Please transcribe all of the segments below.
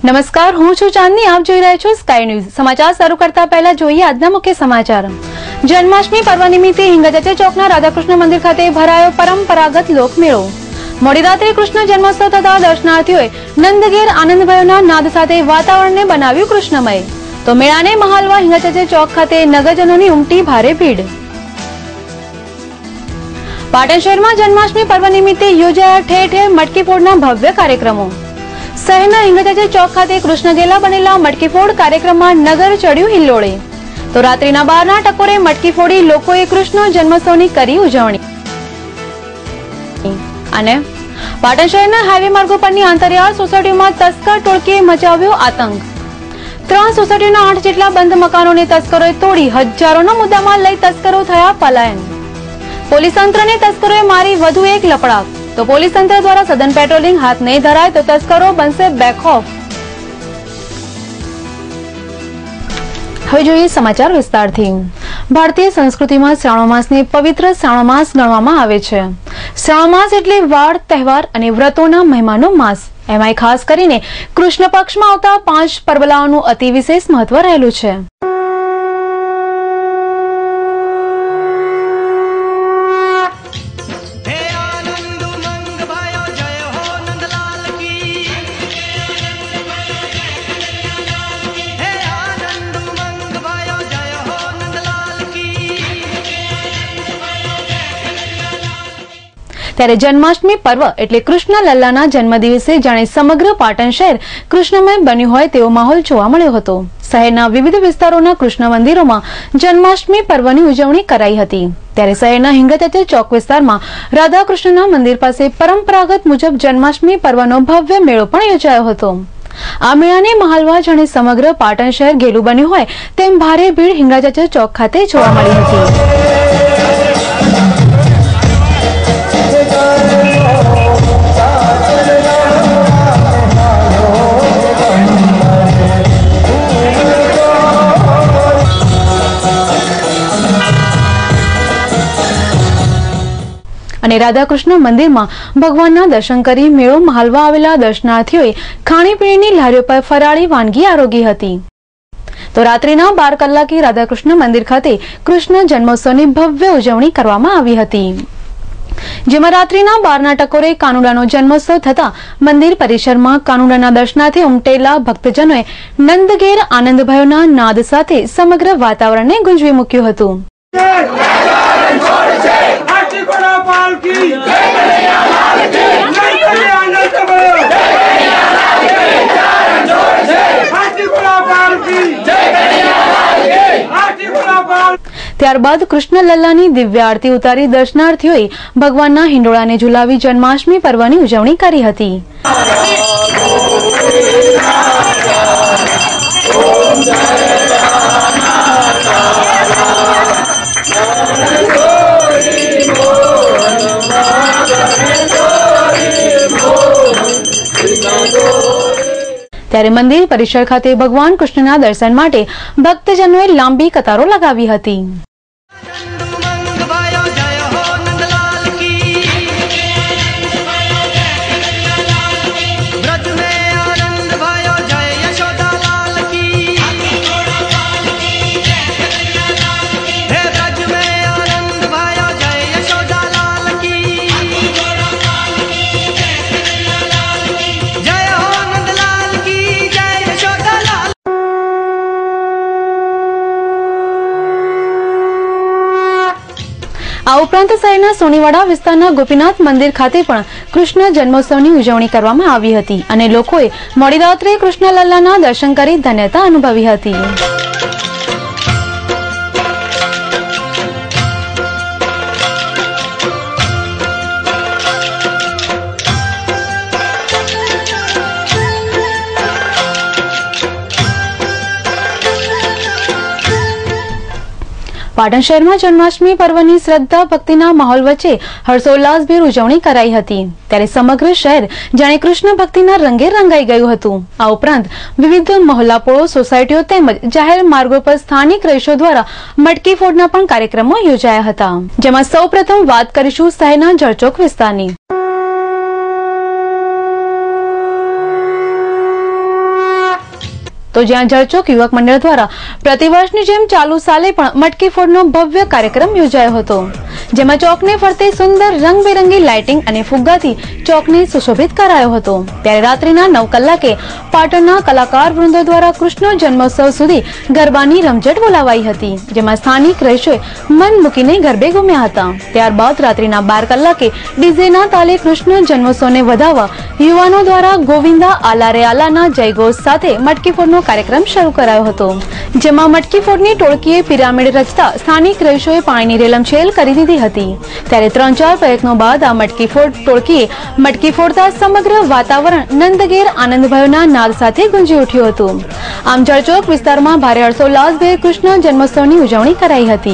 નમસ્કાર, હું છું ચાંદની. આપ જોઈ રહ્યા છો સ્કાય ન્યૂઝ. સમાચાર શરૂ કરતા પહેલા જોઈએ આજના મુખ્ય સમાચાર. જન્માષ્ટમી પર્વ નિમિત્તે હિંગળાજ ચોકના રાધાકૃષ્ણ મંદિર ખાતે ભરાયો પરંપરાગત લોકમેળો. મોડી રાત્રે કૃષ્ણ જન્મોત્સવ થતા દર્શનાર્થીઓએ નંદઘેર આનંદભયોના નાદ સાથે વાતાવરણને બનાવ્યું કૃષ્ણમય. તો મેળાને મહાલવા હિંગળાજ ચોક ખાતે નગરજનોની ઉમટી ભારે ભીડ. પાટણ શહેરમાં જન્માષ્ટમી પર્વ નિમિત્તે યોજાયા ઠેર ઠેર મટકી ફોડના ભવ્ય કાર્યક્રમો. શહેરના હિંગળાજ ચોક ખાતે કૃષ્ણ ગેલા બનેલા મટકી ફોડ કાર્યક્રમમાં નગર ચડ્યું હિલ્લોળે. તો રાત્રિના 12ના ટકોરે મટકી ફોડી લોકોએ કૃષ્ણ જન્મોત્સવની કરી ઉજવણી. અને પાટણ શહેરના હાઈવે માર્ગો પરની આંતરિયાળ સોસાયટીઓમાં તસ્કર ટોળકીએ મચાવ્યો આતંક. 3 સોસાયટીઓના 8 જેટલા બંધ મકાનોને તસ્કરોએ તોડી હજારોનો મુદ્દામાલ લઈ તસ્કરો થયા પલાયન. પોલીસ તંત્રને તસ્કરોએ મારી વધુ એક લપડાક. તો પોલીસ તંત્ર દ્વારા સઘન પેટ્રોલિંગ હાથ નહીં ધરાય તો તસ્કરો બનશે બેખૌફ. હવે જોઈએ સમાચાર વિસ્તારથી. ભારતીય સંસ્કૃતિમાં શ્રાવણ માસને પવિત્ર શ્રાવણ માસ ગણવામાં આવે છે. શ્રાવણ માસ એટલે વાડ, તહેવાર અને વ્રતોના મહિમાનો માસ. એમાંય ખાસ કરીને કૃષ્ણ પક્ષમાં આવતા 5 પરબલાઓનું અતિ વિશેષ મહત્વ રહેલું છે. ત્યારે જન્માષ્ટમી પર્વ એટલે કૃષ્ણ લલ્લાના જન્મદિવસે જાણે સમગ્ર પાટણ શહેર કૃષ્ણમય બન્યું હોય તેવો માહોલ જોવા મળ્યો હતો. શહેરના વિવિધ વિસ્તારોના કૃષ્ણ મંદિરોમાં જન્માષ્ટમી પર્વની ઉજવણી કરાઈ હતી. ત્યારે શહેરના હિંગળાજ ચોક વિસ્તારમાં રાધાકૃષ્ણના મંદિર પાસે પરંપરાગત મુજબ જન્માષ્ટમી પર્વનો ભવ્ય મેળો પણ યોજાયો હતો. આ મેળાને મહાલવા જાણે સમગ્ર પાટણ શહેર ઘેલું બન્યું હોય તેમ ભારે ભીડ હિંગળાજ ચોક ખાતે જોવા મળી હતી. અને રાધાકૃષ્ણ મંદિરમાં ભગવાનના દર્શન કરી મેળો મહાલવા આવેલા દર્શનાર્થીઓએ ખાણીપીણીની લારીઓ પર ફરાળી વાનગી આરોગી હતી. તો રાત્રિના 12 કલાકે રાધાકૃષ્ણ મંદિર ખાતે કૃષ્ણ જન્મોત્સવની ભવ્ય ઉજવણી કરવામાં આવી હતી. જેમાં રાત્રિના 12ના ટકોરે કાનુડાનો જન્મોત્સવ થતા મંદિર પરિસરમાં કાનુડાના દર્શનાર્થે ઉમટેલા ભક્તજનોએ નંદઘેર આનંદભયોના નાદ સાથે સમગ્ર વાતાવરણને ગુંજવી મૂક્યું હતું. ત્યારબાદ કૃષ્ણ લલ્લાની દિવ્ય આરતી ઉતારી દર્શનાર્થીઓએ ભગવાનના હિંડોળાને ઝુલાવી જન્માષ્ટમી પર્વની ઉજવણી કરી હતી. ત્યારે મંદિર પરિસર ખાતે ભગવાન કૃષ્ણના દર્શન માટે ભક્તજનોએ લાંબી કતારો લગાવી હતી. આ ઉપરાંત શહેરના સોનીવાડા વિસ્તારના ગોપીનાથ મંદિર ખાતે પણ કૃષ્ણ જન્મોત્સવની ઉજવણી કરવામાં આવી હતી અને લોકોએ મોડી રાત્રે કૃષ્ણ લલ્લાના દર્શન કરી ધન્યતા અનુભવી હતી. પાટણ શહેરમાં જન્માષ્ટમી પર્વની શ્રદ્ધા ભક્તિના માહોલ વચ્ચે હર્ષોલ્લાસભેર ઉજવણી કરાઈ હતી. ત્યારે સમગ્ર શહેર જાણે કૃષ્ણ ભક્તિના રંગે રંગાઈ ગયું હતું. આ ઉપરાંત વિવિધ મહોલ્લાપોળો, સોસાયટીઓ તેમજ જાહેર માર્ગો પર સ્થાનિક રહીશો દ્વારા મટકી ફોડના પણ કાર્યક્રમો યોજાયા હતા. જેમાં સૌપ્રથમ વાત કરીશું શહેરના જળચોક વિસ્તારની. तो ज्यां जळचोक युवक मंडळ द्वारा प्रतिवर्षनी जेम चालू साले पण मटकी फोड़नो भव्य कार्यक्रम योजायो हतो, जेमां चौकने फरते सुंदर रंगबेरंगी लाइटिंग अने फुग्गाथी चौकने सुशोभित करायो हतो। त्यारे रात्रिना 9 कलाके पाटणना कलाकार वृंदो द्वारा कृष्ण जन्मोत्सव सुधी गरबानी रमझट बोलावाई हती, जेमां स्थानिक रहीशोए मन मूकीने गरबे घूम्या हता। त्यारबाद रात्रिना 12 कलाके डीजेना ताले कृष्ण जन्मोत्सवने વધાવવા યુવાનો દ્વારા ગોવિંદા આલા રે આલાના જયઘોષ સાથે મટકી ફોડનો કાર્યક્રમ શરૂ કરાયો હતો, જેમાં મટકી ફોડની ટોળકીએ પિરામિડ રચતા સ્થાનિક રહીશોએ પાણીની રેલમછેલ કરી દીધી હતી। ત્યારે 3-4 પ્રયત્નો બાદ આ મટકી ફોડ ટોળકીએ મટકી ફોડતા સમગ્ર વાતાવરણ નંદઘેર આનંદભયોના નાદ સાથે ગુંજી ઉઠ્યું હતું। આમ જળચોક વિસ્તારમાં ભારે હર્ષોલ્લાસભેર કૃષ્ણ જન્મોત્સવની ઉજવણી કરાઈ હતી।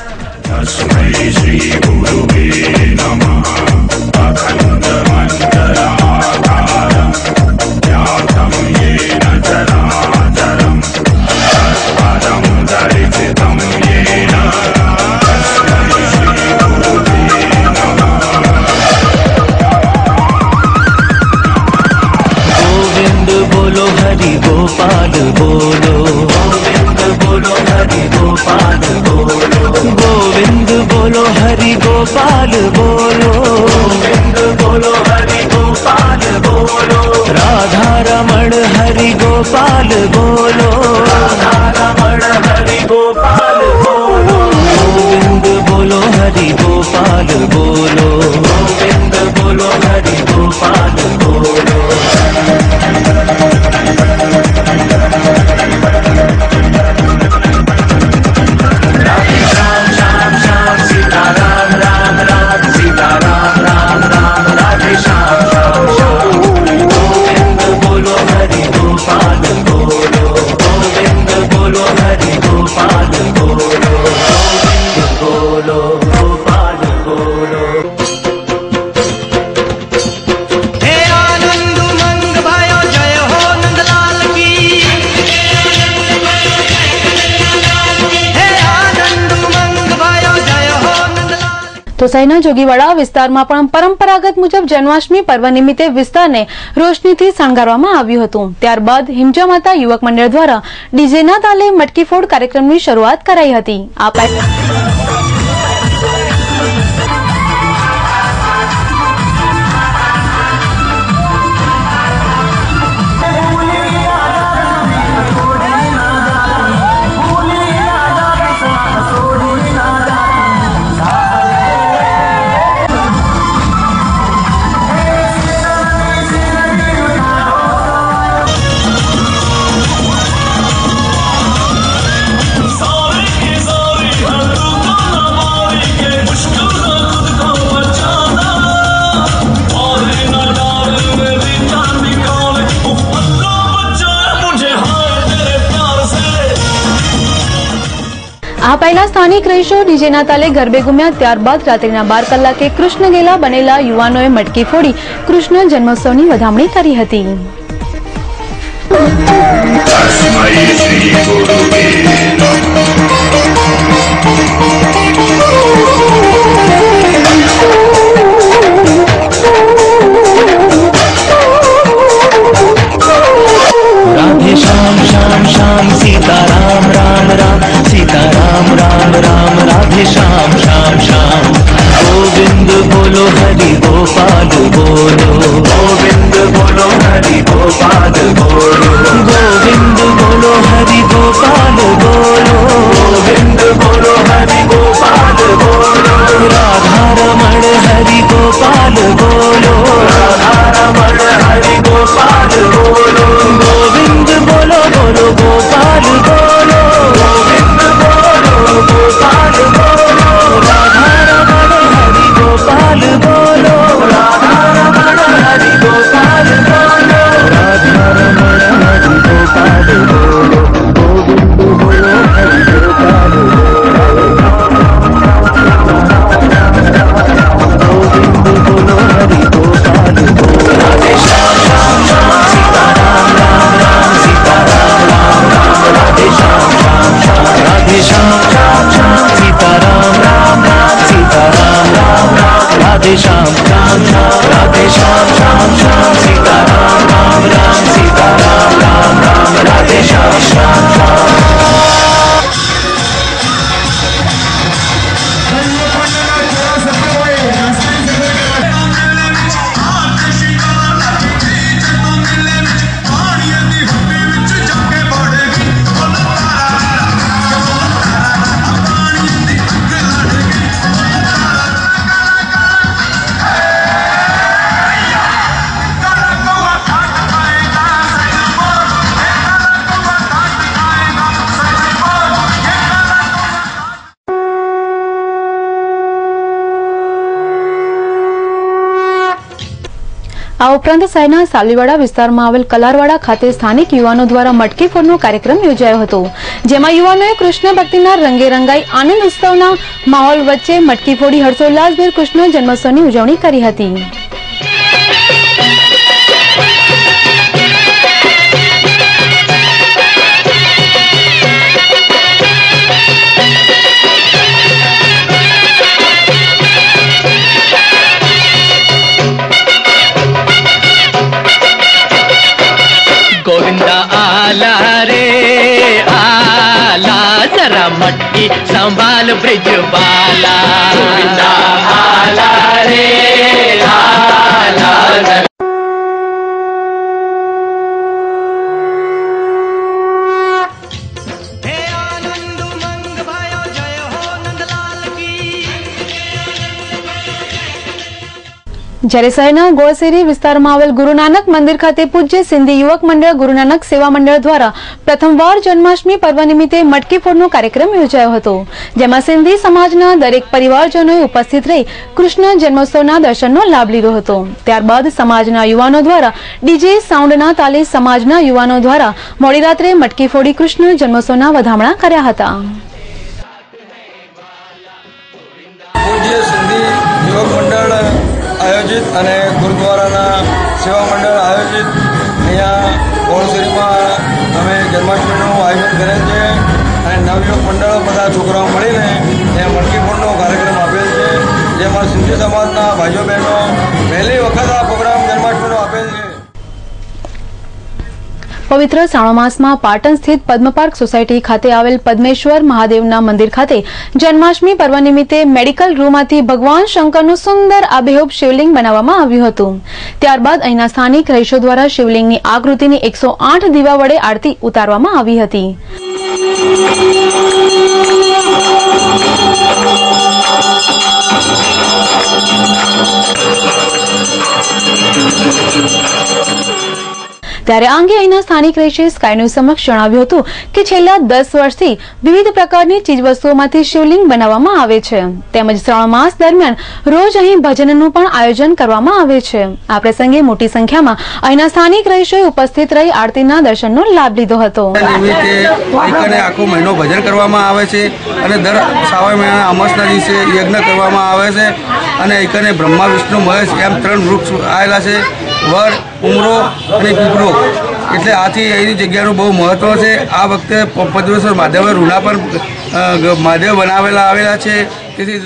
हरि गोपाल बोलो, गोविंद बोलो हरि गोपाल बोलो, गोविंद बोलो हरि गोपाल बोलो, गोविंद बोलो हरि गोपाल बोलो, राधा रमण हरि गोपाल बोलो, राधा रमण हरि गोपाल बोलो, गोविंद बोलो हरि गोपाल बोलो, गोविंद बोलो हरि गोपाल बोलो। તો શહેરના જોગીવાડા વિસ્તારમાં પણ પરંપરાગત મુજબ જન્માષ્ટમી પર્વ નિમિત્તે વિસ્તારને રોશનીથી શણગારવામાં આવ્યું હતું। ત્યારબાદ હિમજા માતા યુવક મંડળ દ્વારા ડીજેના તાલે મટકી ફોડ કાર્યક્રમની શરૂઆત કરાઈ હતી। આ પહેલા સ્થાનિક રહીશો ડીજેના તાલે ગરબે ઘૂમ્યા। ત્યારબાદ રાત્રિના 12 કલાકે કૃષ્ણ ગેલા બનેલા યુવાનોએ મટકી ફોડી કૃષ્ણ જન્મોત્સવની વધામણી કરી હતી। राधे श्याम श्याम श्याम सीताराम राम राम, सीताराम राम राम राधे श्याम श्याम श्याम, गोविंद बोलो हरि गोपाल बोलो, गोविंद बोलो हरि गोपाल बोलो, गोविंद बोलो हरि गोपाल बोलो, गोविंद बोलो हरि गोपाल बोलो, राधा रमण हरि गोपाल बोलो, राधा रमण हरि गोपाल बोलो, गोविंद बोलो बोलो गोपाल बोलो, गोविंद बोलो गोपाल बोलो, राधा रमण हरि गोपाल बोलो, राधा रमण हरि गोपाल बोलो, राधा रमण हरि गोपाल बोलो, गोविंद बोलो हरि गोपाल बोलो, गोविंद बोलो हरि गोपाल बोलो। राधे श्याम श्याम श्याम सीताराम राम राम, सीताराम राम राम राधे श्याम श्याम श्याम, राधे श्याम श्याम श्याम सीताराम राम राम, सीताराम राम राम राधे श्याम श्याम श्याम, राधे श्याम श्याम श्याम सीताराम राम राम, सीताराम राम राम राधे श्याम श्याम श्याम। આ ઉપરાંત શહેરના સાલીવાડા વિસ્તારમાં આવેલ કલારવાડા ખાતે સ્થાનિક યુવાનો દ્વારા મટકી ફોડનો કાર્યક્રમ યોજાયો હતો, જેમાં યુવાનોએ કૃષ્ણ ભક્તિના રંગે રંગાઈ આનંદ ઉત્સવના માહોલ વચ્ચે મટકી ફોડી હર્ષોલ્લાસભેર કૃષ્ણ જન્મોત્સવની ઉજવણી કરી હતી. गोविंदा आला रे आला, जरा मटकी संभाल ब्रिज बाला। गोविंदा आला रे आला, જ્યારે શહેરના ગોળશેરી વિસ્તારમાં આવેલ ગુરુ નાનક મંદિર ખાતે પૂજ્ય સિંધી યુવક મંડળ ગુરુ નાનક સેવા મંડળ દ્વારા પ્રથમવાર જન્માષ્ટમી પર્વ નિમિત્તે મટકી ફોડનો કાર્યક્રમ યોજાયો હતો, જેમાં સિંધી સમાજના દરેક પરિવારજનોએ ઉપસ્થિત રહી કૃષ્ણ જન્મોત્સવના દર્શનનો લાભ લીધો હતો. ત્યારબાદ સમાજના યુવાનો દ્વારા ડીજે સાઉન્ડના તાલે સમાજના યુવાનો દ્વારા મોડી રાત્રે મટકી ફોડી કૃષ્ણ જન્મોત્સવના વધામણા કર્યા હતા. आयोजित અને ગુરુદ્વારાના સેવા મંડળ આયોજિત અહીંયા ગોળશેરીમાં અમે જન્માષ્ટમીનું આયોજન કરેલ છે અને નવયુવક મંડળો બધા છોકરાઓ મળીને અહીંયા મટકી ફોડનો કાર્યક્રમ આપેલ છે, જેમાં સિંધી સમાજના ભાઈઓ બહેનો પહેલી વખત આ પ્રોગ્રામ જન્માષ્ટમીનો આપેલ છે. પવિત્ર શ્રાવણ માસમાં પાટણ સ્થિત પદ્મપાર્ક સોસાયટી ખાતે આવેલ પદ્મેશ્વર મહાદેવના મંદિર ખાતે જન્માષ્ટમી પર્વ નિમિત્તે મેડિકલ રૂમમાંથી ભગવાન શંકરનું સુંદર આબેહૂબ શિવલિંગ બનાવવામાં આવ્યું હતું. ત્યારબાદ અહીંના સ્થાનિક રહીશો દ્વારા શિવલિંગની આકૃતિની 108 દીવા વડે આરતી ઉતારવામાં આવી હતી. ત્યારે આ અંગે અહીંના સ્થાનિક રહીશે સ્કાય ન્યૂઝ સમક્ષ જણાવ્યું હતું કે છેલ્લા 10 વર્ષથી વિવિધ પ્રકારની ચીજવસ્તુઓમાંથી શિવલિંગ બનાવવામાં આવે છે, તેમજ શ્રાવણ માસ દરમિયાન રોજ અહીં ભજનનું પણ આયોજન કરવામાં આવે છે. આ પ્રસંગે મોટી સંખ્યામાં અહીંના સ્થાનિક રહીશોએ ઉપસ્થિત રહી આરતીના દર્શનનો લાભ લીધો હતો. આખો મહિનો ભજન કરવામાં આવે છે અને દર શ્રાવણ મહિનાના અમાસના દિવસે યજ્ઞ કરવામાં આવે છે અને એકને બ્રહ્મા વિષ્ણુ મહેશ એમ 3 વૃક્ષ આવેલા છે, વડ, ઉમરો અને પીપળો. એટલે આથી એની જગ્યાનું બહુ મહત્વ છે. આ વખતે પદ્મેશ્વર મહાદેવ રૂના પર મહાદેવ બનાવેલા આવેલા છે. તેથી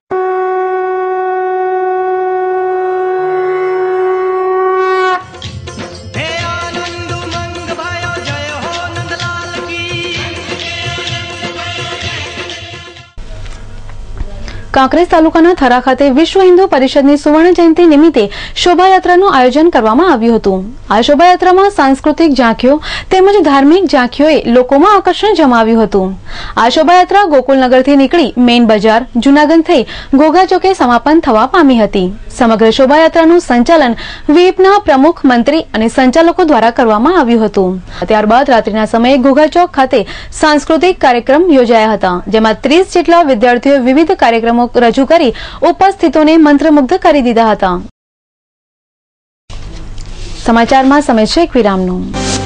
કાંકરેજ તાલુકાના થરા ખાતે વિશ્વ હિન્દુ પરિષદની સુવર્ણ જયંતિ નિમિત્તે શોભાયાત્રાનું આયોજન કરવામાં આવ્યું હતું. આ શોભાયાત્રામાં સાંસ્કૃતિક ઝાંખીઓ તેમજ ધાર્મિક ઝાંખીઓએ લોકોમાં આકર્ષણ જમાવ્યું હતું. આ શોભાયાત્રા ગોકુલનગરથી નીકળી મેઇન બજાર જૂનાગંજ થઈ ઘોઘા ચોકે સમાપન થવા પામી હતી. સમગ્ર શોભાયાત્રાનું સંચાલન વીપના પ્રમુખ મંત્રી અને સંચાલકો દ્વારા કરવામાં આવ્યું હતું. ત્યારબાદ રાત્રિના સમયે ઘોઘા ચોક ખાતે સાંસ્કૃતિક કાર્યક્રમ યોજાયા હતા, જેમાં 30 જેટલા વિદ્યાર્થીઓએ વિવિધ કાર્યક્રમો રજૂ કરી ઉપસ્થિતોને મંત્રમુગ્ધ કરી દીધા હતા. સમાચારમાં સમય છે એક વિરામનો.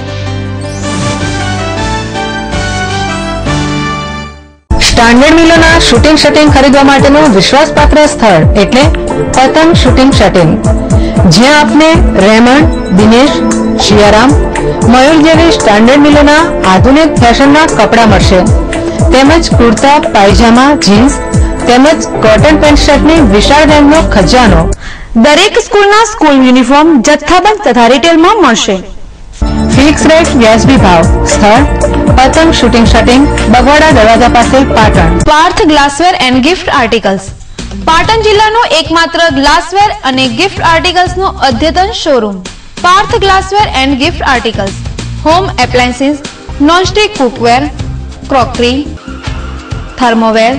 સ્ટાન્ડર્ડ મિલોના શૂટિંગ શટિંગ ખરીદવા માટેનું વિશ્વાસપાત્ર સ્થળ એટલે પતંગ શૂટિંગ શટિંગ, જ્યાં આપને રેમન્ડ, દિનેશ, શિયારામ, મયુર જેવી સ્ટાન્ડર્ડ મિલોના આધુનિક ફેશનના કપડાં મળશે, તેમજ કુર્તા, પાયજામા, જીન્સ તેમજ કોટન પેન્ટ શર્ટની વિશાળ રેન્જનો ખજાનો. દરેક સ્કૂલના સ્કૂલ યુનિફોર્મ જથ્થાબંધ તથા રિટેલમાં મળશે. ફિક્સ રેટ વ્યાજબી ભાવ. સ્થળ પતંગ શૂટિંગ શટિંગ, બગવાડા દરવાજા પાસે, Patan. Parth glassware and gift articles. Patan જિલ્લાનો એકમાત્ર ગ્લાસવેર અને ગિફ્ટ આર્ટિકલ્સનો અદ્યતન showroom. Parth glassware and gift articles. Home appliances, nonstick cookware, crockery, thermoware,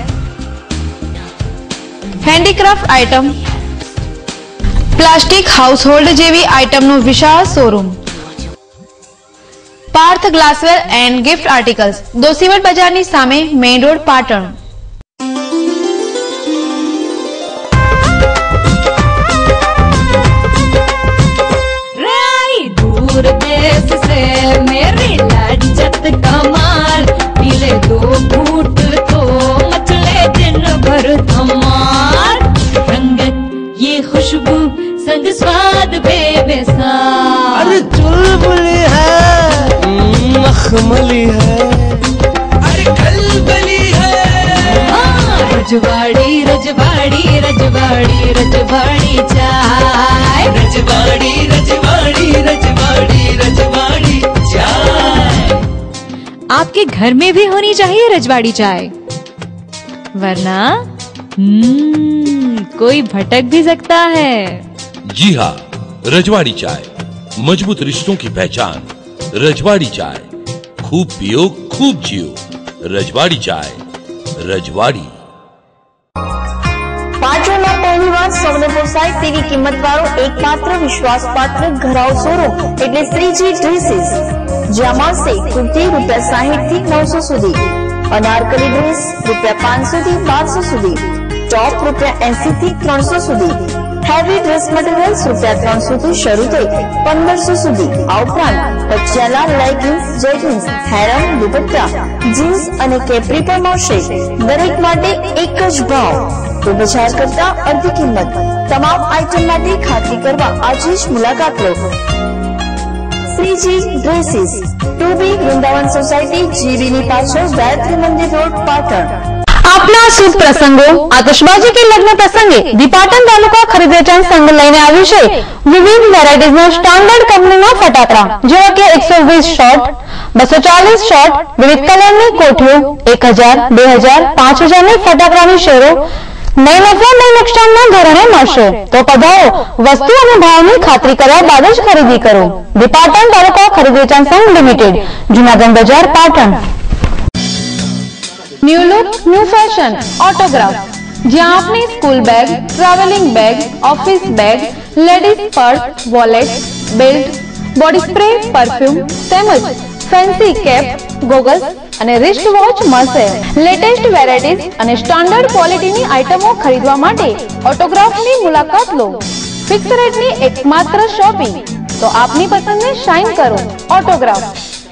handicraft item, plastic household જેવી આઇટમનું વિશાળ showroom. Parth glassware and gift articles, Doshivad બજારની સામે, મેઇન રોડ, પાટણ. दूर देश से मेरी लाजत कमाल, पीले 2 घूंट तो मचले दिन भर धमाल. रंगत ये खुशबू संग स्वाद बेमिसाल. अरे चुलबुली है, मखमली है, अरे कलबली है. रजवाड़ी रजवाड़ी रजवाड़ी रजवाड़ी चाय, रजवाड़ी रजवाड़ी रजवाड़ी रजवाड़ी चाय. आपके घर में भी होनी चाहिए रजवाड़ी चाय, वरना कोई भटक भी सकता है. जी हाँ, रजवाड़ी चाय मजबूत रिश्तों की पहचान. रजवाड़ी चाय, खूब पियो खूब जियो. रजवाड़ी चाय, रजवाड़ी. પાટણમાં પહેલીવાર સૌને પોસાય તેવી કિંમતવાળો એકમાત્ર વિશ્વાસપાત્ર ઘરાવ શોરૂમ એટલે શ્રીજી ડ્રેસીસ, જ્યાં મળશે કુર્તી ₹60 થી 900 સુધી, અનારકલી ડ્રેસ ₹500 થી 1200 સુધી, ટોપ ₹80 થી 300 સુધી, હેવી ડ્રેસ મટીરિયલ્સ ₹300 થી શરૂ થઈ 1500 સુધી. આ ઉપરાંત Patiala, leggings, jeggings, harem, dupatta, jeans અને કેપ્રી પણ મળશે. દરેક માટે એક જ ભાવ, તો બજાર કરતા અડધી કિંમત. તમામ આઇટમ માટે ખાતરી કરવા આજે જ મુલાકાત લો. Shreeji dresses, 2B Vrindavan society, જીબીની પાછળ, ગાયત્રી મંદિર રોડ, પાટણ. આપના શુભ પ્રસંગો, આતશબાજી કે લગ્ન પ્રસંગે દી પાટણ તાલુકા ખરીદ વેચાણ સંઘ લઈને આવ્યું છે વિવિધ વેરાયટીઝના સ્ટાન્ડર્ડ કંપનીના ફટાકડા, જેવા કે 120 શોટ, 240 શોટ, વિવિધ કલરની કોઠીઓ, 1000, 2000, 5000 ની ફટાકડાની શેરો નહીં નફા નહીં નુકસાનના ધોરણે મળશે. તો પધારો, વસ્તુ અને ભાવની ખાતરી કર્યા બાદ જ ખરીદી કરો. દી પાટણ તાલુકા ખરીદ વેચાણ સંઘ લિમિટેડ, જૂનાગઢ બજાર, Patan. New look new fashion autograph, જ્યાં આપને school bag, traveling bag, office bag, ladies purse, wallet, belt, body spray, perfume તેમજ ફેન્સી કેપ, ગોગલ્સ અને રિસ્ટ વોચ મળશે. લેટેસ્ટ વેરાયટીઝ અને સ્ટાન્ડર્ડ ક્વોલિટીની આઇટમો ખરીદવા માટે ઓટોગ્રાફની મુલાકાત લો. ફિક્સ રેટની એકમાત્ર શોપિંગ, તો આપની પસંદને શાઇન કરો. Autograph,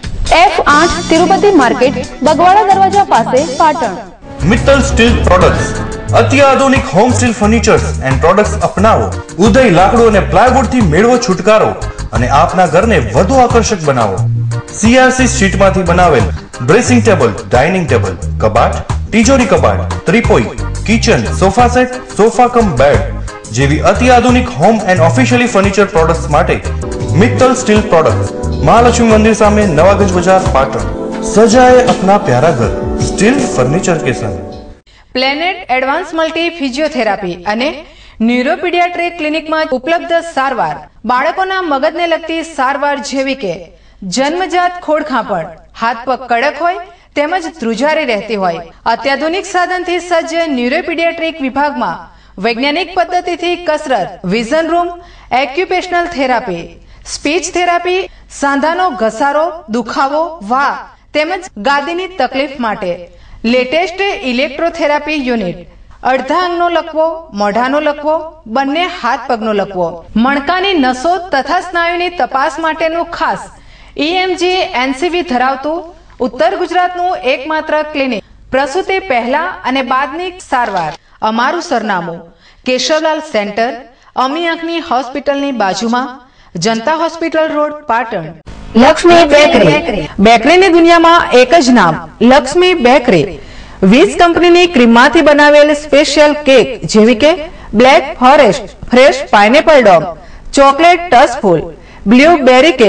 F8 Tirupati market, Bagwada દરવાજા પાસે, પાટણ. મિત્તલ સ્ટીલ પ્રોડક્ટ્સ, અત્યાધુનિક home steel furnitures and products અપનાવો. ઉદય લાકડું અને પ્લાયવુડ થી મેળવો છુટકારો અને આપના ઘરને વધુ આકર્ષક બનાવો. CRC શીટમાંથી બનાવેલ ડ્રેસિંગ ટેબલ, ડાઇનિંગ ટેબલ, કબાટ, તિજોરી કબાટ, ત્રિપોઈ, kitchen, sofa set, sofa cum bed જેવી અત્યાધુનિક home and officially furniture products માટે મિત્તલ સ્ટીલ પ્રોડક્ટ્સ, महालक्ष्मी मंदिर सामने, नवागंज बाजार, पाटण. सजाए अपना प्यारा घर स्टील फर्नीचर के संग. પ્લેનેટ એડવાન્સ મલ્ટી ફિઝિયોથેરાપી અને ન્યુરોપીડિયાટ્રિક ક્લિનિકમાં ઉપલબ્ધ સારવાર. બાળકોના મગજને લગતી સારવાર જેવી કે જન્મજાત ખોડખાંપણ, હાથ પગ કડક હોય તેમજ ધ્રુજારી રહેતી હોય. અત્યાધુનિક સાધનથી સજ્જ ન્યુરોપીડિયાટ્રિક વિભાગમાં વૈજ્ઞાનિક પદ્ધતિથી કસરત, vision room, occupational therapy, speech therapy, સાંધાનો ઘસારો, દુખાવો, વા તેમજ ગાદીની તકલીફ માટે લેટેસ્ટ ઇલેક્ટ્રોથેરાપી યુનિટ, અડધા અંગનો લકવો, મોઢાનો લકવો, બંને હાથ પગનો લકવો, મણકાની નસો તથા સ્નાયુની તપાસ માટેનું ખાસ EMG NCV ધરાવતું ઉત્તર ગુજરાતનું એકમાત્ર ક્લિનિક. પ્રસૂતિ પહેલા અને બાદની સારવાર. અમારું સરનામું કેશવલાલ સેન્ટર, અમી આંખની હોસ્પિટલની બાજુમાં, Janata hospital road, Patan. Laxmi bakery, બેકરીની દુનિયામાં એક જ નામ લક્ષ્મી બેકરી. 20 કંપનીની ક્રીમમાંથી બનાવેલ સ્પેશિયલ કેક જેવી કે black forest, fresh pineapple dog, chocolate ટચફુલ, blueberry cake,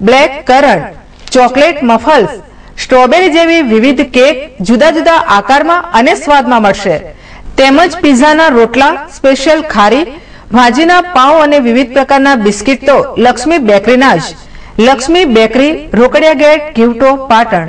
black currant, chocolate muffles, strawberry જેવી વિવિધ કેક જુદા જુદા આકારમાં અને સ્વાદમાં મળશે. તેમજ પીઝાના રોટલા, સ્પેશિયલ ખારી, ભાજીના પાઉં અને વિવિધ પ્રકારના બિસ્કિટ તો લક્ષ્મી બેકરીના જ. Laxmi bakery, Rokadiya gate, Ghivato, Patan.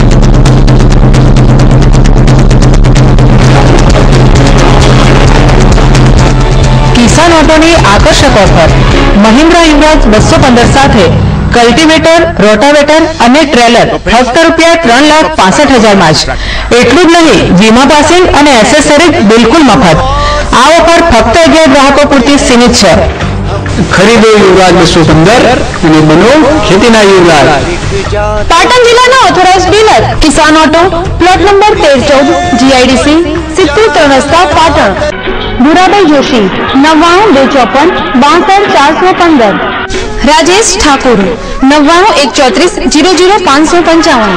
કિસાન ઓટોની આકર્ષક ઓફર. મહિન્દ્રા યુવરાજ 215 સાથે કલ્ટિવેટર, રોટાવેટર અને ટ્રેલર ફક્ત ₹3,65,000 માં જ. એટલું જ નહીં, વીમા પાસિંગ અને એસેસરીઝ બિલકુલ મફત. આ ઓફર ફક્ત 11 ગ્રાહકો પૂરતી સીમિત છે. ખરીદો યુવરાજ 215 અને બનો ખેતીના યુવરાજ. પાટણ જિલ્લાના authorize dealer Kisan auto, plot number 1314, GIDC 73 રસ્તા, પાટણ. ભૂરાભાઈ જોશી 99 254 62 415. રાજેશ ઠાકુર 99 134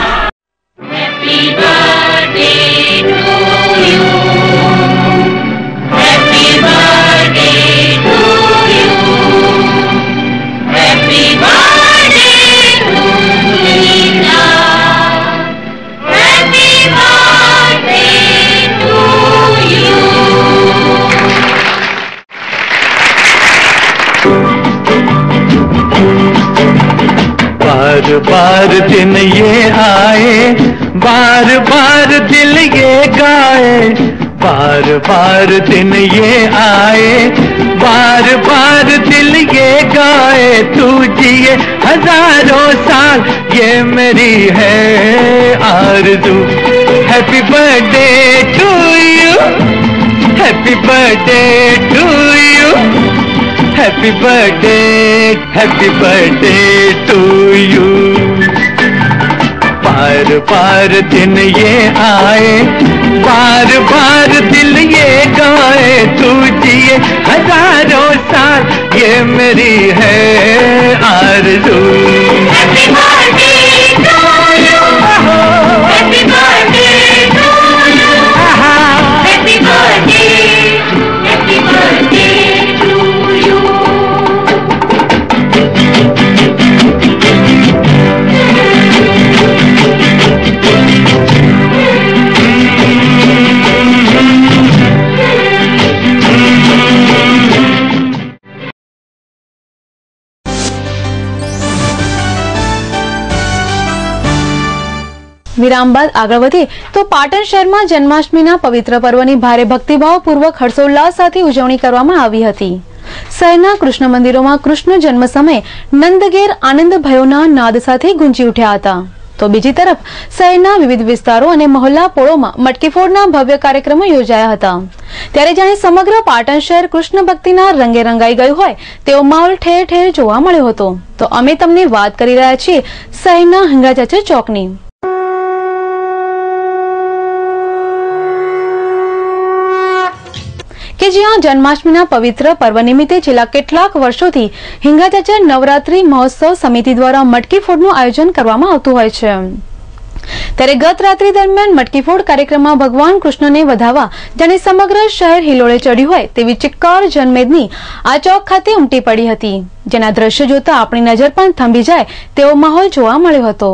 बार बार दिन ये आए, बार बार दिल ये गाए, बार बार दिन ये आए, बार बार दिल ये गाए, तू जिए हजारों साल, ये मेरी है आरज़ू. Happy birthday to you, happy birthday to you, happy birthday to you. बार बार दिन ये आए, बार बार दिल ये गाए, तू जिए हजारों साल, ये मेरी है आरज़ू. Happy birthday to you, happy birthday to you, happy birthday to you. વિરામ બાદ આગળ વધીએ તો પાટણ શહેરમાં જન્માષ્ટમીના પવિત્ર પર્વની ભારે ભક્તિભાવપૂર્વક હર્ષોલ્લાસ સાથે ઉજવણી કરવામાં આવી હતી. શહેરના કૃષ્ણ મંદિરોમાં કૃષ્ણ જન્મ સમયે નંદઘેર આનંદ ભયોના નાદ સાથે ગુંજી ઉઠ્યા હતા. તો બીજી તરફ શહેરના વિવિધ વિસ્તારો અને મહોલ્લા પોળોમાં મટકી ફોડના ભવ્ય કાર્યક્રમો યોજાયા હતા. ત્યારે જાણે સમગ્ર પાટણ શહેર કૃષ્ણ ભક્તિના રંગે રંગાઈ ગયું હોય તેવો માહોલ ઠેર ઠેર જોવા મળ્યો હતો. તો અમે તમને વાત કરી રહ્યા છીએ શહેરના હિંગળાચાચર ચોકની. કે જ્યાં જન્માષ્ટમીના પવિત્ર પર્વ નિમિત્તે છેલ્લા કેટલાક વર્ષોથી હિંગળાચાચર નવરાત્રી મહોત્સવ સમિતિ દ્વારા મટકી ફોડનું આયોજન કરવામાં આવતું હોય છે. ત્યારે ગત રાત્રિ દરમિયાન મટકી ફોડ કાર્યક્રમમાં ભગવાન કૃષ્ણને વધાવવા જાણે સમગ્ર શહેર હિલોળે ચડ્યું હોય તેવી ચિક્કાર જનમેદની આ ચોક ખાતે ઉમટી પડી હતી, જેના દ્રશ્ય જોતા આપણી નજર પણ થંભી જાય તેવો માહોલ જોવા મળ્યો હતો.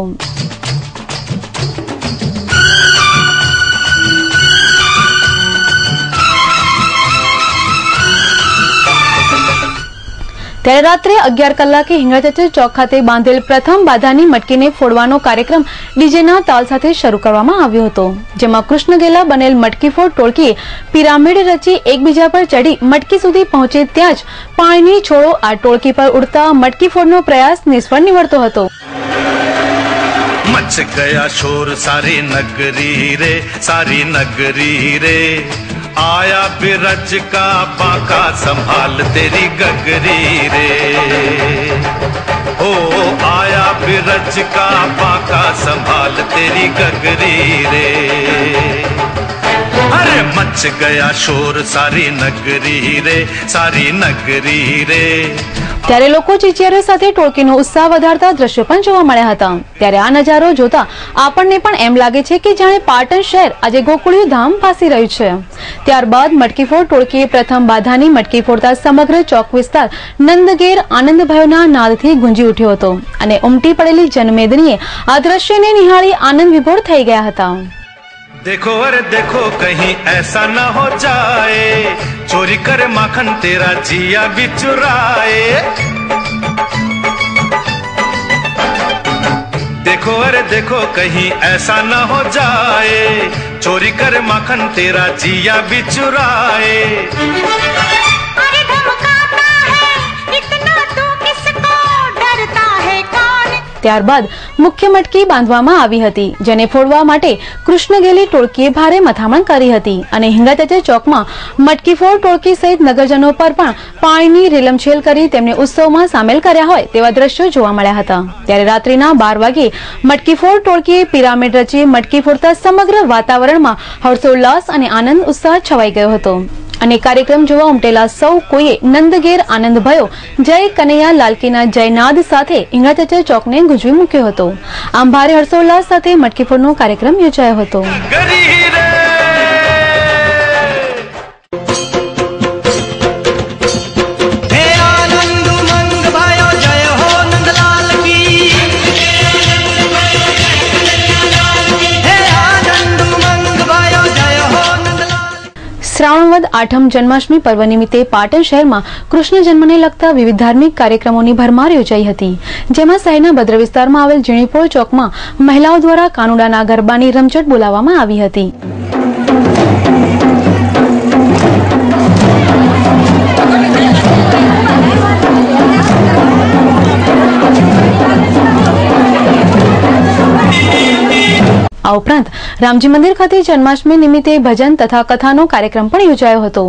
ત્યારે રાત્રે 11 કલાકે હિંગળાચાચર ચોક ખાતે બાંધેલ પ્રથમ બાધાની મટકીને ફોડવાનો કાર્યક્રમ ડીજેના તાલ સાથે શરૂ કરવામાં આવ્યો હતો, જેમાં કૃષ્ણ ગેલા બનેલ મટકી ફોડ ટોળકીએ પિરામિડ રચી એકબીજા પર ચડી મટકી સુધી પહોંચે ત્યાં જ પાણીની છોડો આ ટોળકી પર ઉડતા મટકી ફોડનો પ્રયાસ નિષ્ફળ નીવડતો હતો. मच गया शोर सारी नगरी रे, सारी नगरी रे, आया बिरज का बाका संभाल तेरी गगरी रे, ओ आया बिरज का बाका संभाल तेरी गगरी रे. अरे मच गया शोर सारी नगरी रे, सारी नगरी रे, ત્યારે લોકો ચીચિયારીઓ સાથે ટોળકીનો ઉત્સાહ વધારતા દ્રશ્યો પણ જોવા મળ્યા હતા। ત્યારે આ નજારો જોતા આપણને પણ એમ લાગે છે કે જાણે પાટણ શહેર આજે ગોકુળિયું ધામ પાસી રહ્યું છે। ત્યારબાદ મટકી ફોડ ટોળકીએ પ્રથમ બાધાની મટકી ફોડતા સમગ્ર ચોક વિસ્તાર નંદગેર આનંદભાઈઓના નાદથી ગુંજી ઉઠ્યો હતો અને ઉમટી પડેલી જનમેદનીએ આ દ્રશ્યને નિહાળી આનંદ વિભોર થઈ ગયા હતા। देखो अरे देखो कहीं ऐसा न हो जाए, चोरी कर माखन तेरा जिया भी चुराए। देखो अरे देखो कहीं ऐसा न हो जाए, चोरी कर माखन तेरा जिया भी चुराए। अरे धमकाता है इतना तू किसको डरता है कौन। ત્યારબાદ મુખ્ય મટકી બાંધવામાં આવી હતી, જેને ફોડવા માટે કૃષ્ણગેલી ટોળકીએ ભારે મથામણ કરી હતી અને હિંગાતચર ચોકમાં મટકી ફોડ ટોળકી સહિત નગરજનો પર પણ પાણીની રેલમછેલ કરી તેમને ઉત્સવમાં સામેલ કર્યા હોય તેવા દ્રશ્યો જોવા મળ્યા હતા। ત્યારે રાત્રિના 12 વાગે મટકી ફોડ ટોળકીએ પિરામિડ રચી મટકી ફોડતા સમગ્ર વાતાવરણમાં હર્ષોલ્લાસ અને આનંદ ઉત્સાહ છવાઈ ગયો હતો અને કાર્યક્રમ જોવા ઉમટેલા સૌ કોઈએ નંદગેર આનંદ ભયો જય કનૈયા લાલકીના જયનાદ સાથે હિંગાતચર ચોકને ગુંજવી મૂક્યો હતો। આમ ભારે હર્ષોલ્લાસ સાથે મટકી ફોડનો કાર્યક્રમ યોજાયો હતો। શ્રાવણ વદ આઠમ જન્માષ્ટમી પર્વ નિમિત્તે પાટણ શહેરમાં કૃષ્ણ જન્મને લગતા વિવિધ ધાર્મિક કાર્યક્રમોની ભરમાર યોજાઈ હતી, જેમાં શહેરના ભદ્ર વિસ્તારમાં આવેલ ઝીણીપોળ ચોકમાં મહિલાઓ દ્વારા કાનુડાના ગરબાની રમઝટ બોલાવવામાં આવી હતી। આ ઉપરાંત રામજી મંદિર ખાતે જન્માષ્ટમી નિમિત્તે ભજન તથા કથાનો કાર્યક્રમ પણ યોજાયો હતો।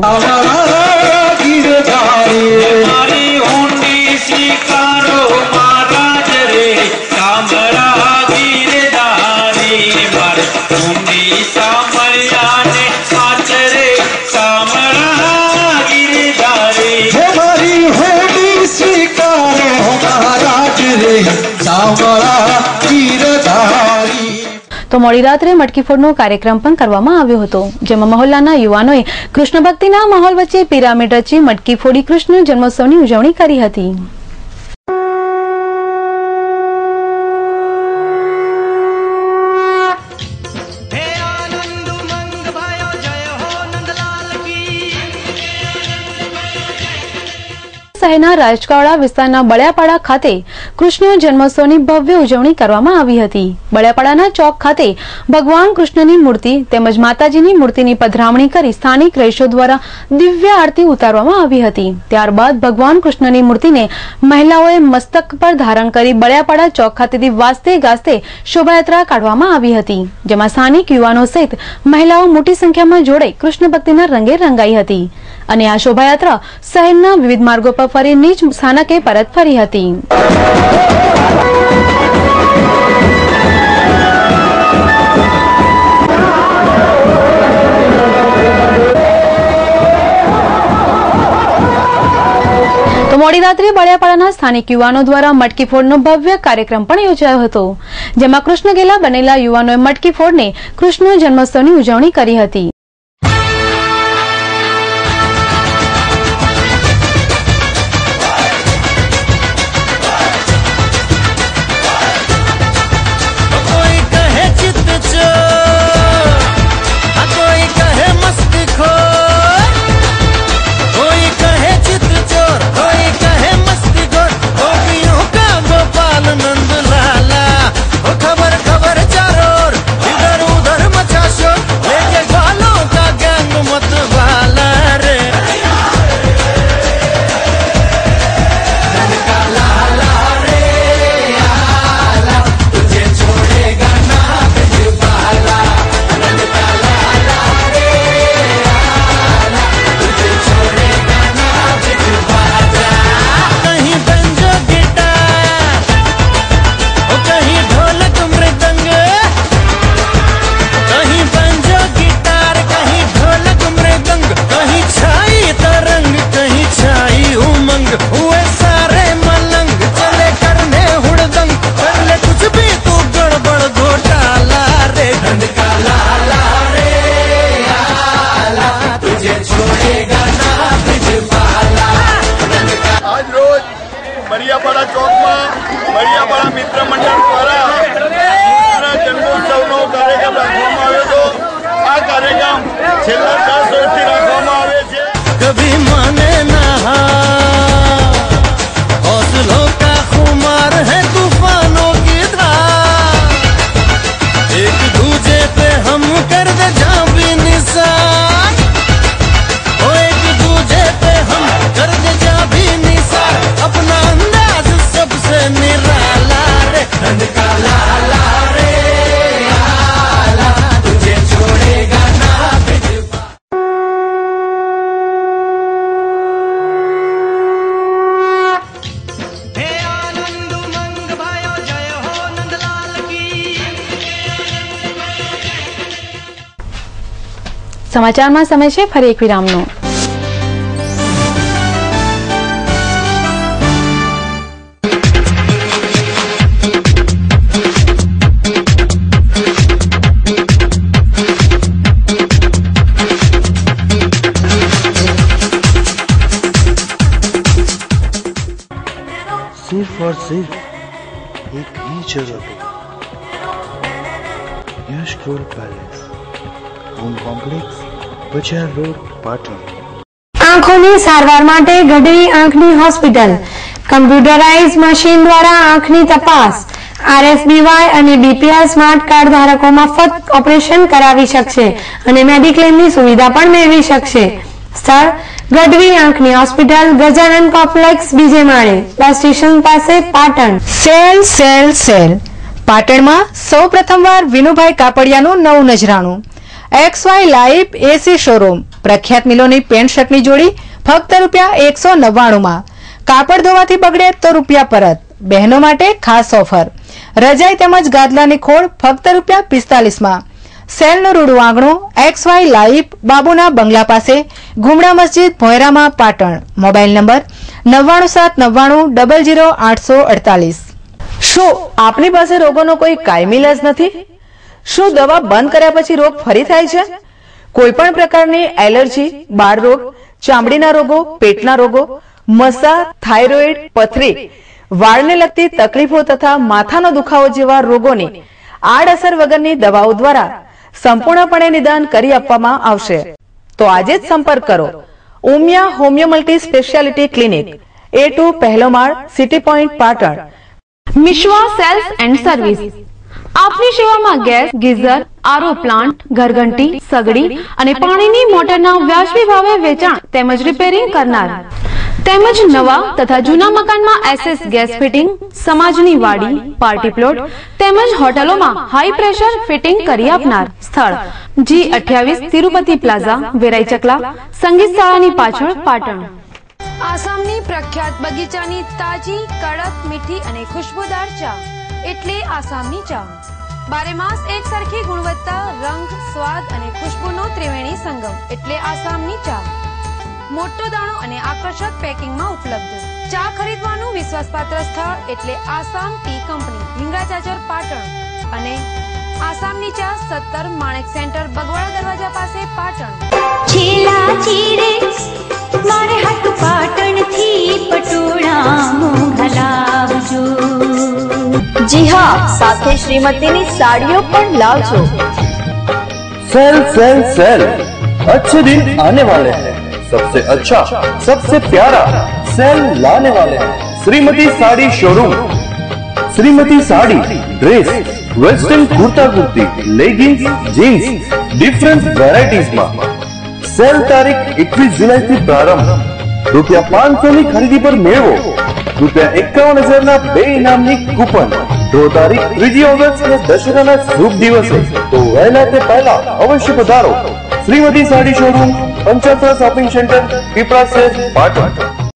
તો મોડી રાત્રે મટકી ફોડનો કાર્યક્રમ પણ કરવામાં આવ્યો હતો, જેમાં મહોલ્લાના યુવાનોએ કૃષ્ણ ભક્તિના માહોલ વચ્ચે પિરામિડ રચી મટકી ફોડી કૃષ્ણ જન્મોત્સવની ઉજવણી કરી હતી। શહેરના રાજકાવાડા વિસ્તારના બળિયાપાડા ખાતે કૃષ્ણ જન્મોત્સવની ભવ્ય ઉજવણી કરવામાં આવી હતી। બળિયાપાડાના ચોક ખાતે ભગવાન કૃષ્ણની મૂર્તિ તેમજ માતાજીની મૂર્તિની પધરામણી કરી સ્થાનિક રહીશો દ્વારા દિવ્ય આરતી ઉતારવામાં આવી હતી। ત્યારબાદ ભગવાન કૃષ્ણની મૂર્તિને મહિલાઓએ મસ્તક પર ધારણ કરી બળિયાપાડા ચોક ખાતેથી વાજતે ગાજતે શોભાયાત્રા કાઢવામાં આવી હતી, જેમાં સ્થાનિક યુવાનો સહિત મહિલાઓ મોટી સંખ્યામાં જોડાઈ કૃષ્ણ ભક્તિના રંગે રંગાઈ હતી અને આ શોભાયાત્રા શહેરના વિવિધ માર્ગો પર ફરી નીચ સ્થાનકે પરત ફરી હતી। તો મોડી રાત્રે બળિયાપાડાના સ્થાનિક યુવાનો દ્વારા મટકી ફોડનો ભવ્ય કાર્યક્રમ પણ યોજાયો હતો, જેમાં કૃષ્ણ ગેલા બનેલા યુવાનોએ મટકી ફોડને કૃષ્ણ જન્મોત્સવની ઉજવણી કરી હતી। खबर खबर चारों इधर उधर मचा शोर लेके गालों બળિયાપાડા મિત્ર મંડળ દ્વારા જન્મોત્સવનો કાર્યક્રમ રાખવામાં આવ્યો હતો। આ કાર્યક્રમ છેલ્લા 10 વર્ષથી રાખવામાં આવે છે। कभी माने ना हौसलों का खुमार है तूफानों की धार, एक दूजे पे हम कर दे जहाँ भी निसार, ओ एक दूजे पे हम कर दे जहाँ भी निसार, अपना अंदाज सबसे निराला रे रंग का लाला रे आला, तुझे छोड़ेगा ना बिजवा। સમાચારમાં સમય છે ફરી એક વિરામનો। सिर्फ और सिर्फ एक ही जगह पे Yash gold palace, home complex, बजार रोड, पाटण। આંખોની સારવાર માટે ગઢવી આંખની હોસ્પિટલ કમ્પ્યુટરાઇઝ મશીન દ્વારા આંખની તપાસ, RSBY અને BPL સ્માર્ટ કાર્ડ ધારકો મફત ઓપરેશન કરાવી શકશે અને મેડિક્લેમની સુવિધા પણ મેળવી શકશે। સ્થળ ગઢવી આંખની હોસ્પિટલ, ગજાનન કોમ્પ્લેક્સ, બીજે માળે, બસ સ્ટેશન પાસે, પાટણ। સેલ સેલ સેલ પાટણમાં સૌ પ્રથમવાર વિનુભાઈ કાપડિયાનું નવું નજરાણું XY લાઈવ AC શોરૂમ, પ્રખ્યાત મિલોની પેન્ટ શર્ટની જોડી ફક્ત ₹199 માં। કાપડ ધોવાથી બગડે તો રૂપિયા પરત। બહેનો માટે ખાસ ઓફર, રજાઈ તેમજ ગાદલાની ખોળ ફક્ત ₹45 માં। સેલનું રૂડું આંગણું XY લાઈવ, બાબુના બંગલા પાસે, ગુમડા મસ્જિદ, ભોયરામાં, પાટણ। Mobile number 9974000848। શું આપની પાસે રોગોનો કોઈ કાયમી ઇલાજ નથી? શું દવા બંધ કર્યા પછી રોગ ફરી થાય છે? કોઈ પણ પ્રકારની એલર્જી, બાળ રોગ, ચામડીના રોગો, પેટના રોગો, મસા, થાઇરોઇડ, પથરી, વાળને લગતી તકલીફો તથા માથાનો દુખાવો જેવા રોગોની આડઅસર વગરની દવાઓ દ્વારા સંપૂર્ણપણે નિદાન કરી આપવામાં આવશે। તો આજે જ સંપર્ક કરો Umiya homeo multi speciality clinic, A2 પહેલો માળ, city point, Patan. Mishwa sales and service આપની સેવામાં ગેસ, ગીઝર, આરો પ્લાન્ટ, ઘરઘંટી, સગડી અને પાણીની મોટરના વ્યાજબી ભાવે વેચાણ તેમજ રિપેરિંગ કરનાર તેમજ નવા તથા જૂના મકાનમાં SS ગેસ ફિટિંગ, સમાજની વાડી, પાર્ટી પ્લોટ તેમજ હોટલોમાં હાઈ પ્રેશર ફિટિંગ કરી આપનાર। સ્થળ G28 તિરુપતિ પ્લાઝા, વેરાઈ ચકલા, સંગીત શાળાની પાછળ, પાટણ। આસામની પ્રખ્યાત બગીચાની તાજી, કડક, મીઠી અને ખુશ્બુદાર ચા એટલે આસામની ચા। બારે માસ એક સરખી ગુણવત્તા, રંગ, સ્વાદ અને ખુશ્બુનો ત્રિવેણી સંગમ એટલે આસામની ચા। મોટો દાણો અને આકર્ષક પેકિંગમાં ઉપલબ્ધ। ચા ખરીદવાનું વિશ્વાસપાત્ર સ્થળ એટલે આસામ ટી કંપની, હિંગળાજાજર, પાટણ અને આસામની ચા 17 માણેક સેન્ટર, બગવાડા દરવાજા પાસે, પાટણ। છેલા ચીરે મારે હાથ પાટણથી પટોળા મોંઘા લાવજો। જી હા, સાથે શ્રીમતીની સાડીઓ પણ લાવજો। सेल सेल सेल, अच्छे दिन आने वाले हैं, सबसे अच्छा, सबसे प्यारा सेल लाने वाले हैं। Shrimati sari showroom, Shrimati sari dress, western kurta kurti, leggings, jeans, different varieties में सेल तारीख 21 जुलाई થી પ્રારંભ। ₹500 ની ખરીદી પર મેળવો ₹51,000 ના 2 ઇનામની કૂપન। ડ્રો તારીખ 3 ઓગસ્ટ અને દશેરાના શુભ દિવસે। તો વહેલા તે પહેલા અવશ્ય પધારો। Shrimati sari showroom, Panchasar shopping centre, પીપળા શહેર, Patan.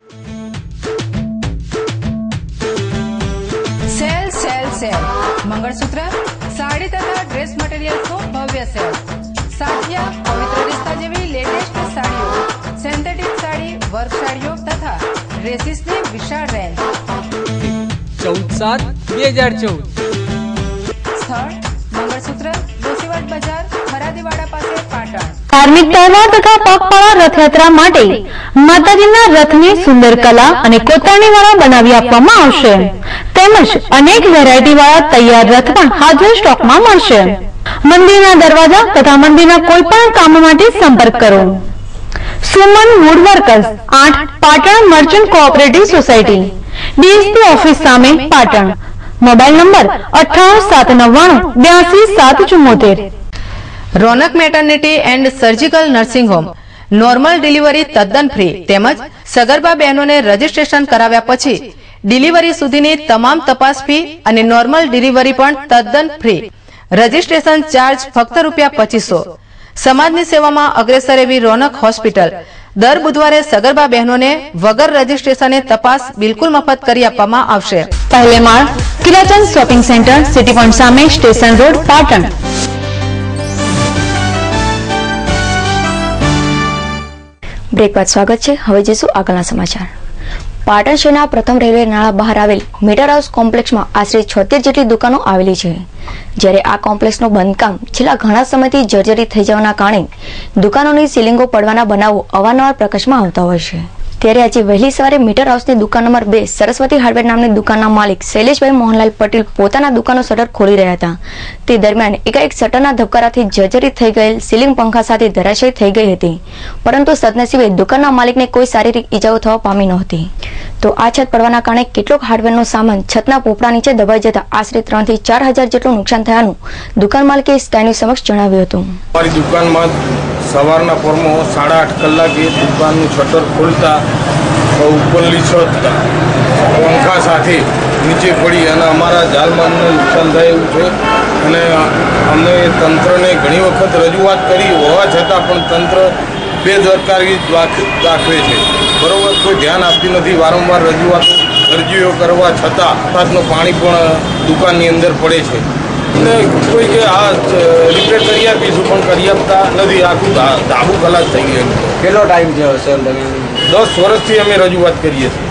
Sale sale sale mangalsutra, sari તથા ડ્રેસ મટીરિયલ્સનો ભવ્ય સેલ। સાથિયા, પવિત્ર રિશ્તા જેવી લેટેસ્ટ સાડીઓ, સિન્થેટિક સાડી, વર્ક સાડીઓ તથા ડ્રેસીસની વિશાળ રેન્જ। 14/7/2014। સ્થળ મંગળસૂત્ર, જોશીવાડ બજાર, ખરાદીવાડા પાસે, પાટણ। ધાર્મિક તહેવાર તથા પગપાળા રથયાત્રા માટે માતાજીના રથને સુંદર કલા અને કોતરણી વાળા બનાવી આપવામાં આવશે તેમજ અનેક વેરાયટી વાળા તૈયાર રથ પણ હાજર સ્ટોકમાં મળશે. મંદિરના દરવાજા તથા મંદિરના કોઈ પણ કામ માટે સંપર્ક કરો. Suman wood workers 8 Patan merchant cooperative society, DSP office સામે, Patan. Mobile number 9879928774. Ronak maternity and surgical nursing home normal delivery તદ્દન ફ્રી તેમજ સગર્ભા બહેનોને રજીસ્ટ્રેશન કરાવ્યા પછી ડિલિવરી સુધીની તમામ તપાસ ફી અને નોર્મલ ડિલિવરી પણ તદ્દન ફ્રી. રજીસ્ટ્રેશન ચાર્જ ફક્ત ₹2500. સમાજની સેવામાં અગ્રેસર એવી રોનક હોસ્પિટલ દર બુધવારે સગર્ભા બહેનોને વગર રજીસ્ટ્રેશને તપાસ બિલકુલ મફત કરી આપવામાં આવશે. પહેલે માળ, Kirachand shopping centre, city point સામે, સ્ટેશન રોડ, પાટણ. બ્રેક બાદ સ્વાગત છે. હવે જઈશું આગળના સમાચાર. પાટણ શહેરના પ્રથમ રેલવે નાળા બહાર આવેલ મીટર હાઉસ કોમ્પ્લેક્સમાં આશરે 76 જેટલી દુકાનો આવેલી છે. જ્યારે આ કોમ્પ્લેક્સનું બાંધકામ છેલ્લા ઘણા સમયથી જર્જરિત થઈ જવાના કારણે દુકાનોની સીલિંગો પડવાના બનાવો અવારનવાર પ્રકાશમાં આવતા હોય છે. ત્યારે આજે વહેલી સવારે મીટર હાઉસની દુકાન નંબર 2 સરસ્વતી હાર્ડવેર નામની દુકાનના માલિક શૈલેષભાઈ મોહનલાલ પટેલ પોતાના દુકાનનું શટર ખોલી રહ્યા હતા. તે દરમિયાન એકાએક શટરના ધબકારાથી જર્જરિત થઈ ગયેલ સીલિંગ પંખા સાથે ધરાશયી થઈ ગઈ હતી, પરંતુ સદનસીબે દુકાનના માલિકને કોઈ શારીરિક ઈજાઓ થવા પામી નહોતી. તો આ છત પડવાના કારણે કેટલોક હાર્ડવેરનો સામાન છતના પોપડા નીચે દબાઈ જતા આશરે 3 થી 4 હજાર જેટલું નુકસાન થયાનું દુકાન માલિકે સ્કાય ન્યૂઝ સમક્ષ જણાવ્યું હતું. અમારી દુકાનમાં સવારના પોરમાં 8:30 કલાકે દુકાનનું શટર ખોલતા ઉપરની છત પંખા સાથે નીચે પડી અને અમારા જાનમાલને નુકસાન થાય એવું છે. અને અમે તંત્રને ઘણી વખત રજૂઆત કરી હોવા છતાં પણ તંત્ર બેદરકારી દાખવે છે. બરોબર, કોઈ ધ્યાન આપતી નથી. વારંવાર રજૂઆતો અરજીઓ કરવા છતાં વરસાદનું પાણી પણ દુકાનની અંદર પડે છે અને કોઈ કે આ રિપેર કરી આપીશું પણ કરી આપતા નથી. આખું ધાબુ ખલાસ થઈ ગયું. કેટલો ટાઈમ થયો સર? 10 વર્ષથી અમે રજૂઆત કરીએ છીએ.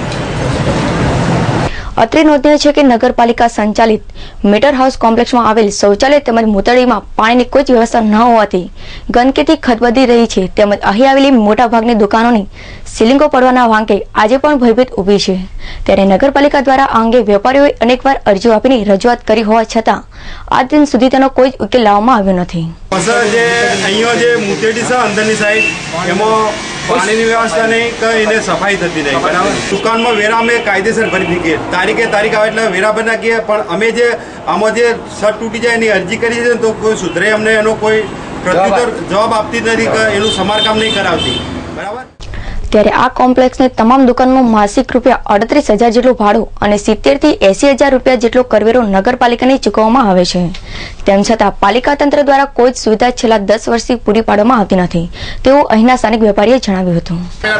અત્રે નોંધનીય છે કે નગરપાલિકા સંચાલિત મીટર હાઉસ કોમ્પ્લેક્સમાં આવેલ શૌચાલય તેમજ મૂતળીમાં પાણીની કોઈ જ વ્યવસ્થા ન હોવાથી ગંદકીથી ખદબદી રહી છે. તેમજ અહીં આવેલી મોટાભાગની દુકાનોની સીલિંગો પડવાના વાંકે આજે પણ ભયભીત ઊભી છે. ત્યારે નગરપાલિકા દ્વારા આ અંગે વેપારીઓએ અનેકવાર અરજીઓ આપીને રજૂઆત કરી હોવા છતાં આજ દિન સુધી તેનો કોઈ ઉકેલ લાવવામાં આવ્યો નથી. અહીંયા જે મૂતેડી છે અંદરની સાઈડ એમાં પાણીની વ્યવસ્થા નહીં કે એને સફાઈ થતી નહીં. બરાબર, દુકાનમાં વેરા અમે કાયદેસર ભરી દીધી. તારીખ આવે એટલે વેરા ભરી નાખીએ, પણ અમે જે આમાં જે શર્ટ તૂટી જાય એની અરજી કરી છે તો કોઈ સુધરે અમને એનો કોઈ પ્રત્યુત્તર જવાબ આપતી નથી કે એનું સમારકામ નહીં કરાવતી. બરાબર. ત્યારે આ કોમ્પ્લેક્સની તમામ દુકાનનું માસિક ₹38,000 જેટલું ભાડું અને 70,000 થી 80,000 રૂપિયા જેટલો કરવેરો નગરપાલિકાને ચૂકવવામાં આવે છે. તેમ છતાં પાલિકા તંત્ર દ્વારા કોઈ જ સુવિધા છેલ્લા 10 વર્ષથી પૂરી પાડવામાં આવતી નથી તેવું અહીંના સ્થાનિક વેપારીએ જણાવ્યું હતું.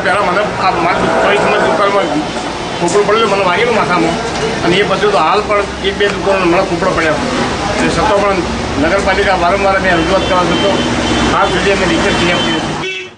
કૂપડો પડેલો મને વાગેલું માથામાં અને એ પછી તો હાલ પણ 1-2 દુકાનો મને કૂપડો પડ્યા અને છતાં પણ નગરપાલિકા વારંવાર અમે રજૂઆત કરવા છતાં હાલ સુધી અમે રિપેર કરી આપતી નથી.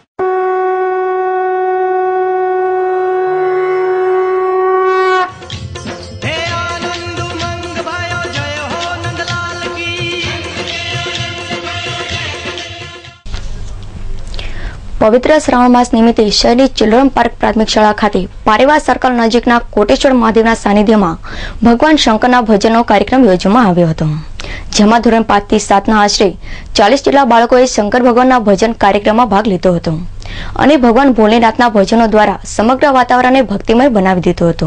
પવિત્ર શ્રાવણ માસ નિમિત્તે શહેરની ચિલ્ડ્રન પાર્ક પ્રાથમિક શાળા ખાતે પારેવા સર્કલ નજીકના કોટેશ્વર મહાદેવના સાનિધ્યમાં ભગવાન શંકરના ભજનનો કાર્યક્રમ યોજવામાં આવ્યો હતો. જેમાં ધોરણ 5 થી 7ના આશરે 40 જેટલા બાળકોએ શંકર ભગવાનના ભજન કાર્યક્રમમાં ભાગ લીધો હતો અને ભગવાન ભોલેનાથના ભજનો દ્વારા સમગ્ર વાતાવરણને ભક્તિમય બનાવી દીધું હતું.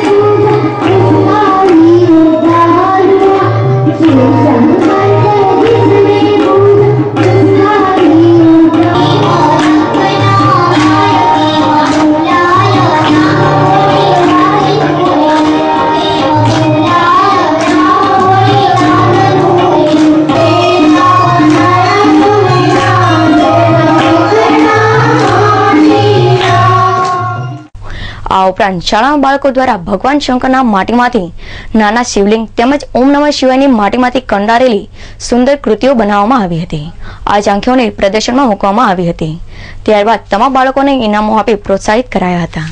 આ ઉપરાંત શાળાના બાળકો દ્વારા ભગવાન શંકરના માટીમાંથી નાના શિવલિંગ તેમજ ઓમ નમઃ શિવાયની માટીમાંથી કંડારેલી સુંદર કૃતિઓ બનાવવામાં આવી હતી. આ ઝાંખીઓને પ્રદર્શનમાં મૂકવામાં આવી હતી. ત્યારબાદ તમામ બાળકોને ઇનામો આપી પ્રોત્સાહિત કરાયા હતા.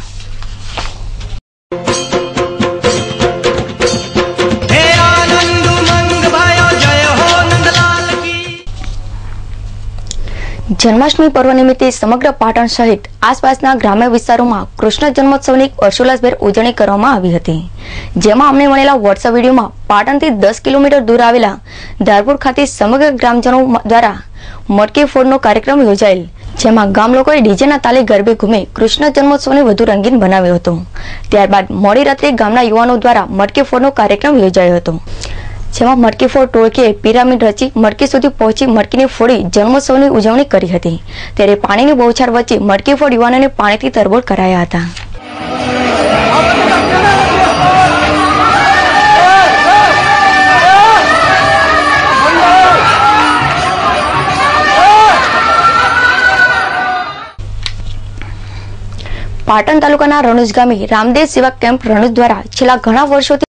જન્માષ્ટમી પર્વ નિમિત્તે સમગ્ર પાટણ સહિત આસપાસના ગ્રામ્ય વિસ્તારોમાં કૃષ્ણ જન્મોત્સવની હર્ષોલ્લાસભેર ઉજવણી કરવામાં આવી હતી, જેમાં અમને મળેલા વોટ્સએપ વિડીયોમાં પાટણથી 10 કિલોમીટર દૂર આવેલા ધારપુર ખાતે સમગ્ર ગ્રામજનો દ્વારા મટકી ફોડનો કાર્યક્રમ યોજાયેલ, જેમાં ગામ લોકોએ ડીજેના તાલે ગરબે ઘૂમે કૃષ્ણ જન્મોત્સવને વધુ રંગીન બનાવ્યો હતો। ત્યારબાદ મોડી રાત્રે ગામના યુવાનો દ્વારા મટકી ફોડનો કાર્યક્રમ યોજાયો હતો, જેમાં મટકી ફોડ ટોળકીએ પિરામિડ રચી મટકી સુધી પહોંચી મટકીને ફોડી જન્મોત્સવની ઉજવણી કરી હતી। ત્યારે પાણીની બહુછાર વચ્ચે મટકી ફોડ યુવાનોને પાણીથી તરબોળ કરાયા હતા। પાટણ તાલુકાના રણુજ ગામે રામદેવ સેવા કેમ્પ રણુજ દ્વારા છેલ્લા ઘણા વર્ષોથી